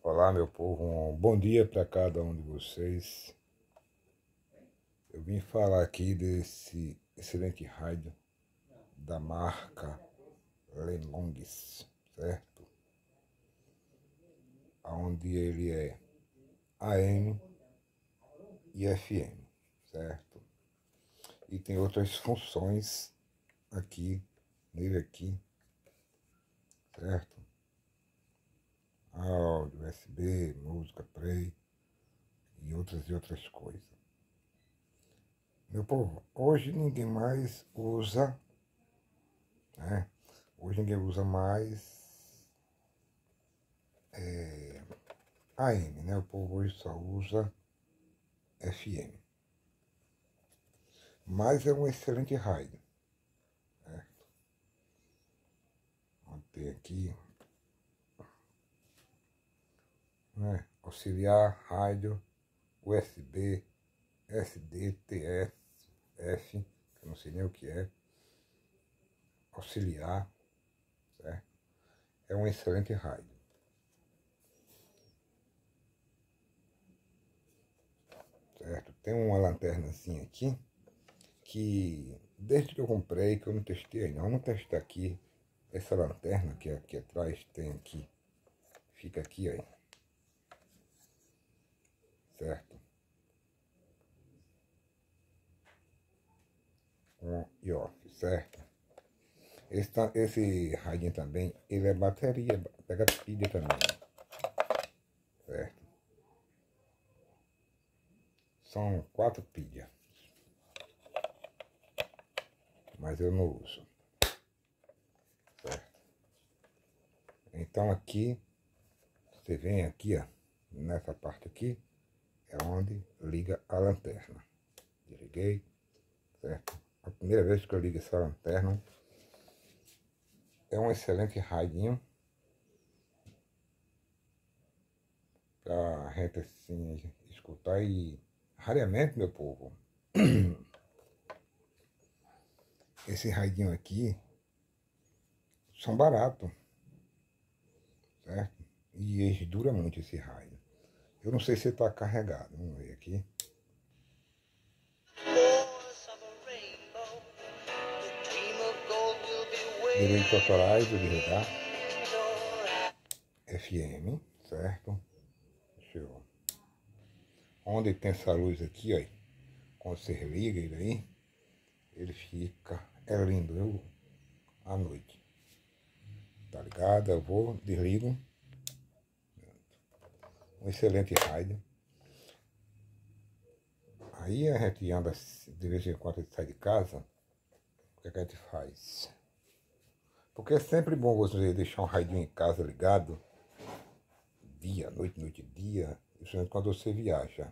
Olá, meu povo, um bom dia para cada um de vocês. Eu vim falar aqui desse excelente rádio da marca Lenlongs, certo? Onde ele é AM e FM, certo? E tem outras funções aqui, nele aqui, certo? Áudio, USB, música, play e outras coisas. Meu povo, hoje ninguém mais usa, né? Hoje ninguém usa mais AM, né? O povo hoje só usa FM. Mas é um excelente rádio. Certo? Vamos ter aqui, né? Auxiliar, rádio, USB, SD, TS, F, que eu não sei nem o que é. Auxiliar, certo? É um excelente rádio. Certo? Tem uma lanterna assim aqui, que desde que eu comprei, que eu não testei ainda. Vamos testar aqui essa lanterna que aqui atrás tem aqui. Fica aqui aí. Certo? On e off, certo? Esse radinho também, ele é bateria, pega pilha também, certo? São 4 pilhas, mas eu não uso, certo? Então aqui, você vem aqui, ó, nessa parte aqui, é onde liga a lanterna. Desliguei, certo? A primeira vez que eu ligo essa lanterna, é um excelente radinho pra gente assim escutar. E raramente, meu povo, esse radinho aqui são baratos, certo? E eles duram muito esse rádio. Eu não sei se está carregado, vamos ver aqui. Direitos autorais do desligar. FM, certo? Deixa eu... Onde tem essa luz aqui, ó, quando você liga ele aí, ele fica... É lindo, eu... À noite. Tá ligado? Eu vou, desligo. Um excelente rádio. Aí a gente anda, de vez em quando a gente sai de casa, o que a gente faz? Porque é sempre bom você deixar um radinho em casa ligado, dia, noite, dia, principalmente quando você viaja.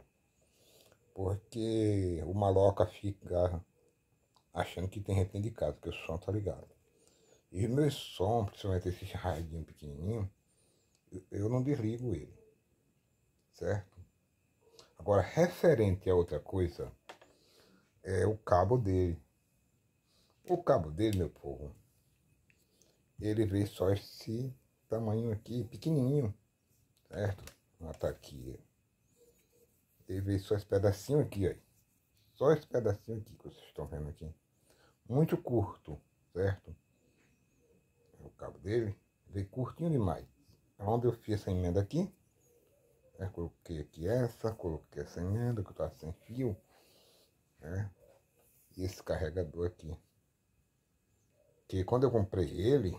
Porque o maloca fica achando que tem gente dentro de casa, que o som tá ligado. E o meu som, principalmente esse radinho pequenininho, eu não desligo ele, certo? Agora, referente a outra coisa, é o cabo dele. O cabo dele, meu povo, ele veio só esse tamanho aqui, pequenininho, certo? Tá aqui. Ele veio só esse pedacinho aqui, ó. Só esse pedacinho aqui que vocês estão vendo aqui. Muito curto, certo? O cabo dele veio curtinho demais. Onde eu fiz essa emenda aqui, né? Coloquei aqui essa, coloquei essa emenda que eu tava sem fio, né? E esse carregador aqui. Que quando eu comprei ele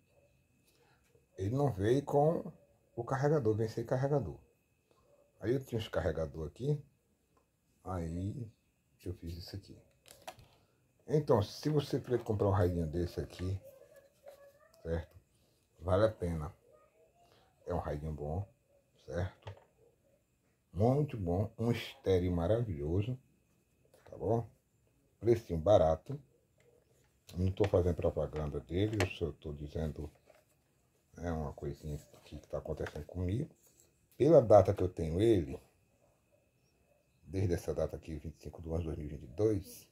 não veio com o carregador, veio sem carregador. Aí eu tinha os carregador aqui, aí eu fiz isso aqui. Então, se você quer comprar um radinho desse aqui, certo? Vale a pena. É um radinho bom, certo? Muito bom, um estéreo maravilhoso, tá bom? Precinho barato. Não estou fazendo propaganda dele, eu só estou dizendo uma coisinha que está acontecendo comigo. Pela data que eu tenho ele, desde essa data aqui, 25 de 1 de 2022,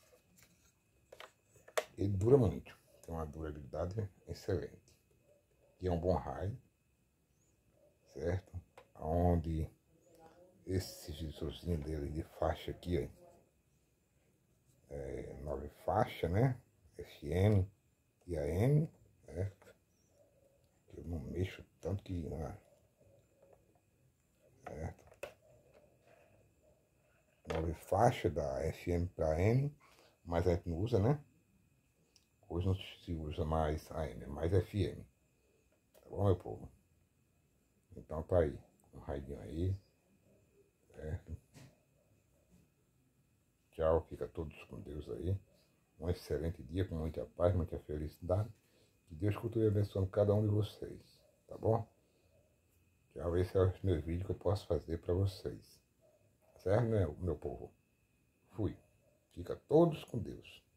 ele dura muito. Tem uma durabilidade excelente. que é um bom raio, certo? Onde esse visorzinho dele de faixa aqui, ó, 9 faixas, né? FM e AM, certo? Eu não mexo tanto que, né? Certo? 9 faixas da FM para AM, mas a gente não usa, né? Hoje não se usa mais AM, é mais FM. Tá bom, meu povo? Então tá aí, um raidinho aí, certo? Tchau, fica todos com Deus aí. Um excelente dia, com muita paz, muita felicidade. Que Deus continue abençoando cada um de vocês, tá bom? Tchau, esse é o meu vídeo que eu posso fazer para vocês. Certo, meu povo? Fui. Fica todos com Deus.